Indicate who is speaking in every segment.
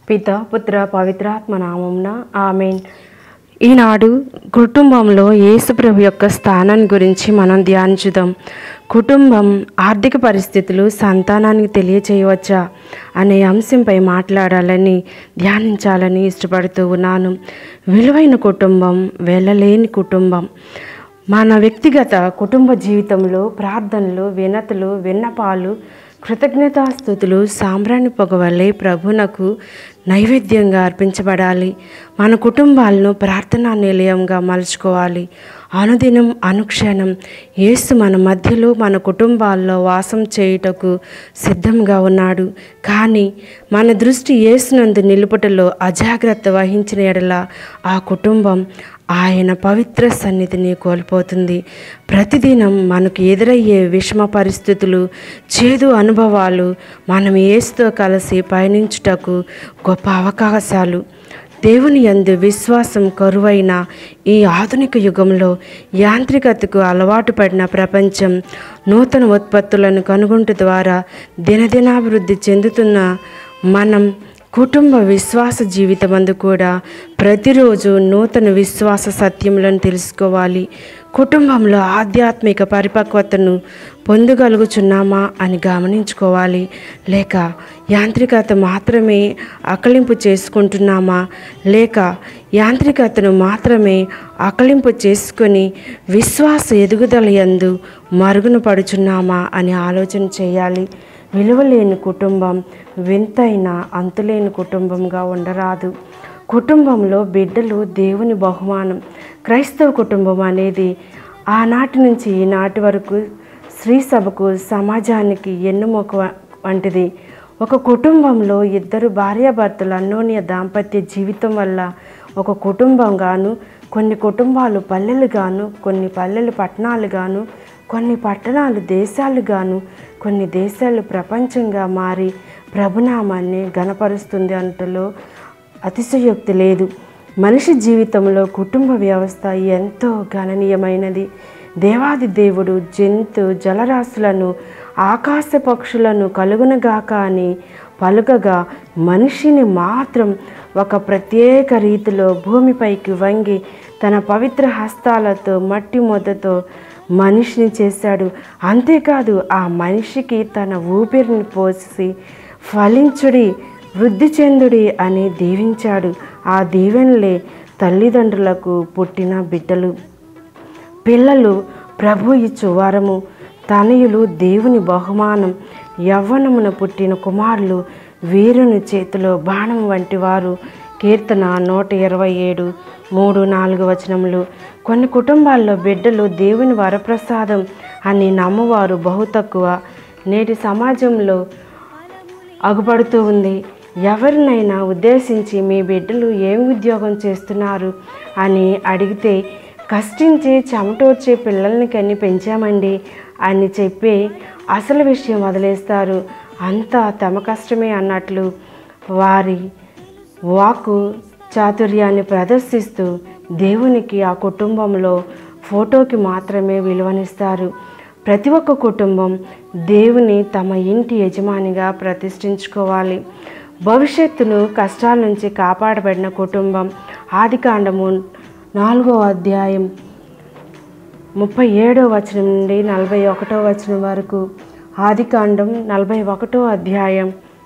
Speaker 1: పిత పుత్ర పవిత్రాత్మ నామమున ఆమేన్. ఈనాడు కుటుంబంలో యేసుప్రభు యొక్క స్థానాన్ని గురించి మనం ధ్యానించుదాం. కుటుంబం ఆర్థిక పరిస్థితులు సంతానానికి తెలియచేయవచ్చా అనే అంశంపై మాట్లాడాలని ధ్యానించాలని ఇష్టపడుతూ ఉన్నాను. విలువైన కుటుంబం, వెళ్ళలేని కుటుంబం. మన వ్యక్తిగత కుటుంబ జీవితంలో ప్రార్థనలు, వినతులు, విన్నపాలు, కృతజ్ఞతాస్తుతులు సాంబ్రాణి పొగ వలె ప్రభునకు నైవేద్యంగా అర్పించబడాలి. మన కుటుంబాలను ప్రార్థనా నిలయంగా మలుచుకోవాలి. అనుదినం అనుక్షణం యేసు మన మధ్యలో మన కుటుంబాల్లో వాసం చేయుటకు సిద్ధంగా ఉన్నాడు. కానీ మన దృష్టి యేసునందు నిలుపుటలో అజాగ్రత్త వహించిన ఎడల ఆ కుటుంబం ఆయన పవిత్ర సన్నిధిని కోల్పోతుంది. ప్రతిదినం మనకు ఎదురయ్యే విషమ పరిస్థితులు, చేదు అనుభవాలు మనం యేసుతో కలిసి పయనించుటకు గొప్ప అవకాశాలు. దేవుని యందు విశ్వాసం కరువైన ఈ ఆధునిక యుగంలో యాంత్రికతకు అలవాటు పడిన ప్రపంచం నూతన ఉత్పత్తులను కనుగొంట ద్వారా దినదినాభివృద్ధి చెందుతున్న మనం కుటుంబ విశ్వాస జీవితమందు కూడా ప్రతిరోజు నూతన విశ్వాస సత్యములను తెలుసుకోవాలి. కుటుంబంలో ఆధ్యాత్మిక పరిపక్వతను పొందగలుగుచున్నామా అని గమనించుకోవాలి. లేక యాంత్రికత మాత్రమే అకలింపు చేసుకుంటున్నామా, లేక యాంత్రికతను మాత్రమే అకలింపు చేసుకొని విశ్వాస ఎదుగుదల యందు మరుగున పడుచున్నామా అని ఆలోచన చేయాలి. విలువలేని కుటుంబం వింతైన అంతులేని కుటుంబంగా ఉండరాదు. కుటుంబంలో బిడ్డలు దేవుని బహుమానం. క్రైస్తవ కుటుంబం అనేది ఆనాటి నుంచి ఈనాటి వరకు స్త్రీ సభకు, సమాజానికి ఎన్నుమొక వంటిది. ఒక కుటుంబంలో ఇద్దరు భార్యాభర్తల అన్యోన్య దాంపత్య జీవితం వల్ల ఒక కుటుంబంగాను, కొన్ని కుటుంబాలు పల్లెలుగాను, కొన్ని పల్లెలు పట్టణాలుగాను, కొన్ని పట్టణాలు దేశాలుగాను, కొన్ని దేశాలు ప్రపంచంగా మారి ప్రభునామాన్ని ఘనపరుస్తుంది అంటలో అతిశయోక్తి లేదు. మనిషి జీవితంలో కుటుంబ వ్యవస్థ ఎంతో గణనీయమైనది. దేవాది దేవుడు జంతు జలరాశులను, ఆకాశ పక్షులను కలుగునగాక అని పలుకగా మనిషిని మాత్రం ఒక ప్రత్యేక రీతిలో భూమిపైకి వంగి తన పవిత్ర హస్తాలతో మట్టి ముద్దతో మనిషిని చేశాడు. అంతేకాదు ఆ మనిషికి తన ఊపిరిని పోసి ఫలించుడి, వృద్ధి చెందుడి అని దీవించాడు. ఆ దీవెనలే తల్లిదండ్రులకు పుట్టిన బిడ్డలు. పిల్లలు ప్రభు ఇచ్చు వరము, తనయులు దేవుని బహుమానం. యవ్వనమున పుట్టిన కుమారులు వీరుని చేతిలో బాణం వంటి వారు. కీర్తన 127, 3, 4 వచనములు. కొన్ని కుటుంబాల్లో బిడ్డలు దేవుని వరప్రసాదం అని నమ్మవారు బహు తక్కువ. నేటి సమాజంలో అగుపడుతూ ఉంది. ఎవరినైనా ఉద్దేశించి మీ బిడ్డలు ఏం ఉద్యోగం చేస్తున్నారు అని అడిగితే కష్టించి చెమటోర్చే పిల్లల్ని కని పెంచామండి అని చెప్పి అసలు విషయం వదిలేస్తారు. అంతా తమ కష్టమే అన్నట్లు వారి వాక్కు చాతుర్యాన్ని ప్రదర్శిస్తూ దేవునికి ఆ కుటుంబంలో ఫోటోకి మాత్రమే విలువనిస్తారు. ప్రతి ఒక్క కుటుంబం దేవుని తమ ఇంటి యజమానిగా ప్రతిష్ఠించుకోవాలి. భవిష్యత్తును కష్టాల నుంచి కాపాడబడిన కుటుంబం. ఆదికాండము 4వ అధ్యాయం 37వ వచనం నుండి 41వ వచనం వరకు. ఆదికాండం 41వ అధ్యాయం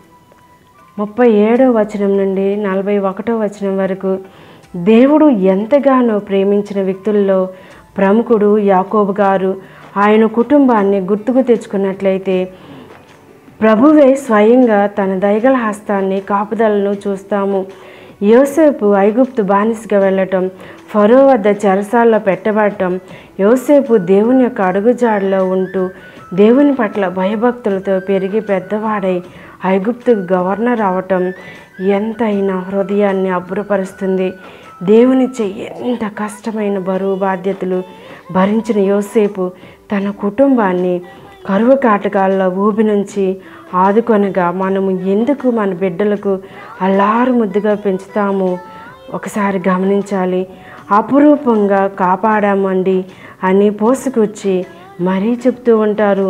Speaker 1: 37వ వచనం నుండి 41వ వచనం వరకు. దేవుడు ఎంతగానో ప్రేమించిన వ్యక్తుల్లో ప్రముఖుడు యాకోబు గారు. ఆయన కుటుంబాన్ని గుర్తుకు తెచ్చుకున్నట్లయితే ప్రభువే స్వయంగా తన దయగల హస్తాన్ని, కాపుదలను చూస్తాము. యోసేపు ఐగుప్తు బానిసగా వెళ్ళటం, ఫరో వద్ద చెరసాల్లో పెట్టబడటం, యోసేపు దేవుని యొక్క అడుగుజాడలో ఉంటూ దేవుని పట్ల భయభక్తులతో పెరిగి పెద్దవాడై ఐగుప్తుకు గవర్నర్ అవటం ఎంతైనా హృదయాన్ని అబ్బురపరుస్తుంది. దేవునిచే ఎంత కష్టమైన బరువు బాధ్యతలు భరించిన యోసేపు తన కుటుంబాన్ని కరువు కాటకాల్లో ఊబి నుంచి ఆదుకొనగా మనము ఎందుకు మన బిడ్డలకు అల్లారు ముద్దుగా పెంచుతాము ఒకసారి గమనించాలి. అపురూపంగా కాపాడామండి అని పోసుకొచ్చి మరీ చెప్తూ ఉంటారు.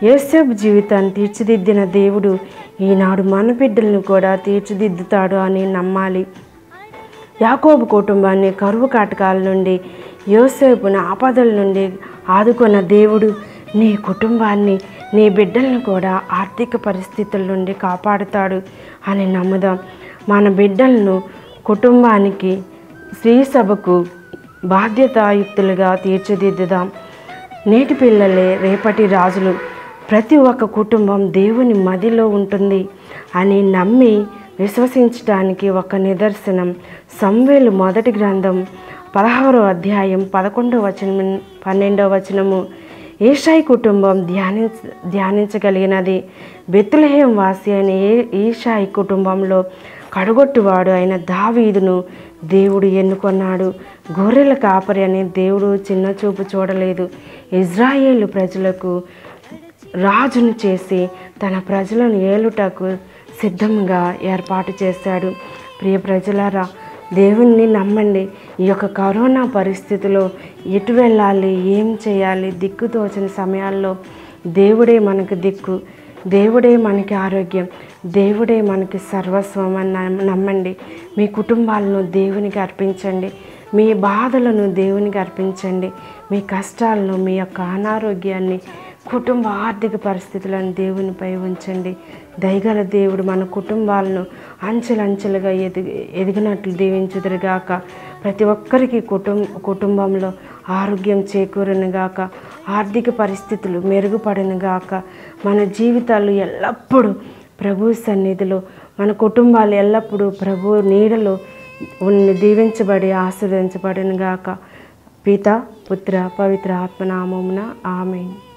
Speaker 1: యోసేపు జీవితాన్ని తీర్చిదిద్దిన దేవుడు ఈనాడు మన బిడ్డలను కూడా తీర్చిదిద్దుతాడు అని నమ్మాలి. యాకోబు కుటుంబాన్ని కరువు కాటకాల నుండి, యోసేపును ఆపదల నుండి ఆదుకున్న దేవుడు నీ కుటుంబాన్ని, నీ బిడ్డలను కూడా ఆర్థిక పరిస్థితుల నుండి కాపాడుతాడు అని నమ్ముదాం. మన బిడ్డలను, కుటుంబానికి, స్త్రీ సభకు బాధ్యతాయుక్తులుగా తీర్చిదిద్దుదాం. నేటి పిల్లలే రేపటి రాజులు. ప్రతి ఒక్క కుటుంబం దేవుని మదిలో ఉంటుంది అని నమ్మి విశ్వసించడానికి ఒక నిదర్శనం సమూయేలు మొదటి గ్రంథం 16వ అధ్యాయం 11వ వచనం 12వ వచనము. ఏషాయి కుటుంబం ధ్యానించగలిగినది. బెత్లెహేం వాసి అయిన ఏషాయి కుటుంబంలో కడగొట్టువాడు అయిన దావీదును దేవుడు ఎన్నుకొన్నాడు. గొర్రెల కాపరి అని దేవుడు చిన్న చూపు చూడలేదు. ఇజ్రాయేలు ప్రజలకు రాజును చేసి తన ప్రజలను ఏలుటకు సిద్ధంగా ఏర్పాటు చేశాడు. ప్రియ ప్రజలారా, దేవుణ్ణి నమ్మండి. ఈ యొక్క కరోనా పరిస్థితిలో ఎటు వెళ్ళాలి, ఏం చేయాలి, దిక్కుతోచని సమయాల్లో దేవుడే మనకు దిక్కు, దేవుడే మనకి ఆరోగ్యం, దేవుడే మనకి సర్వస్వం అని నమ్మండి. మీ కుటుంబాలను దేవునికి అర్పించండి. మీ బాధలను దేవునికి అర్పించండి. మీ కష్టాలను, మీ యొక్క అనారోగ్యాన్ని, కుటుంబ ఆర్థిక పరిస్థితులను దేవునిపై ఉంచండి. దయగల దేవుడు మన కుటుంబాలను అంచెలంచెలుగా ఎదిగినట్లు దీవించుదురుగాక. ప్రతి ఒక్కరికి కుటుంబంలో ఆరోగ్యం చేకూరునుగాక, ఆర్థిక పరిస్థితులు మెరుగుపడునుగాక. మన జీవితాలు ఎల్లప్పుడూ ప్రభు సన్నిధిలో, మన కుటుంబాలు ఎల్లప్పుడూ ప్రభు నీడలో దీవించబడి ఆశీర్వదించబడునుగాక. పిత, పుత్ర, పవిత్ర ఆత్మనామమున ఆమేన్.